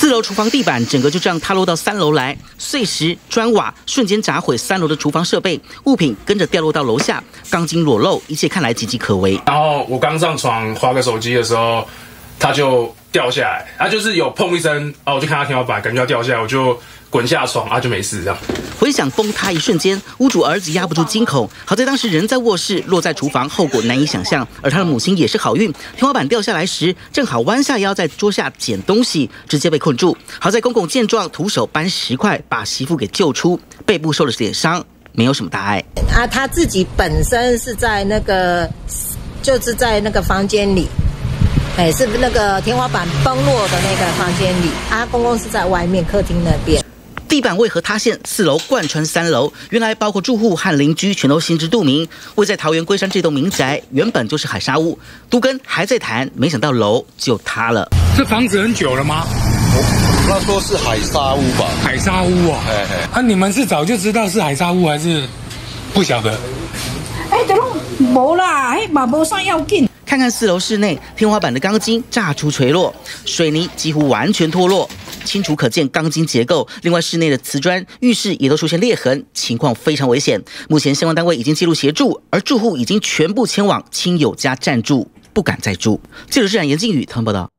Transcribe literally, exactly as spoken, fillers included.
四楼厨房地板整个就这样塌落到三楼来，碎石、砖瓦瞬间砸毁三楼的厨房设备，物品跟着掉落到楼下，钢筋裸露，一切看来岌岌可危。 然后我刚上床滑个手机的时候，它就掉下来，啊，就是有砰一声，啊，我就看到天花板，感觉要掉下来，我就滚下床，啊，就没事这样。 回想崩塌一瞬间，屋主儿子压不住惊恐，好在当时人在卧室，落在厨房，后果难以想象。而他的母亲也是好运，天花板掉下来时，正好弯下腰在桌下捡东西，直接被困住。好在公公见状，徒手搬石块把媳妇给救出，背部受了点伤，没有什么大碍。 啊，他自己本身是在那个，就是在那个房间里。哎，是那个天花板崩落的那个房间里，啊，公公是在外面客厅那边。 地板为何塌陷？四楼贯穿三楼，原来包括住户和邻居全都心知肚明。位在桃园龟山这栋民宅原本就是海砂屋，都根还在谈，没想到楼就塌了。 这房子很久了吗？ 他说是海砂屋吧？ 海砂屋啊！哎哎，啊，你们是早就知道是海砂屋，还是不晓得？ 哎，都没啦，哎，嘛无啥要紧。 看看四楼室内，天花板的钢筋炸出垂落，水泥几乎完全脱落，清楚可见钢筋结构。另外，室内的瓷砖、浴室也都出现裂痕，情况非常危险。目前相关单位已经介入协助，而住户已经全部迁往亲友家暂住，不敢再住。记者是严靖宇，台湾报道。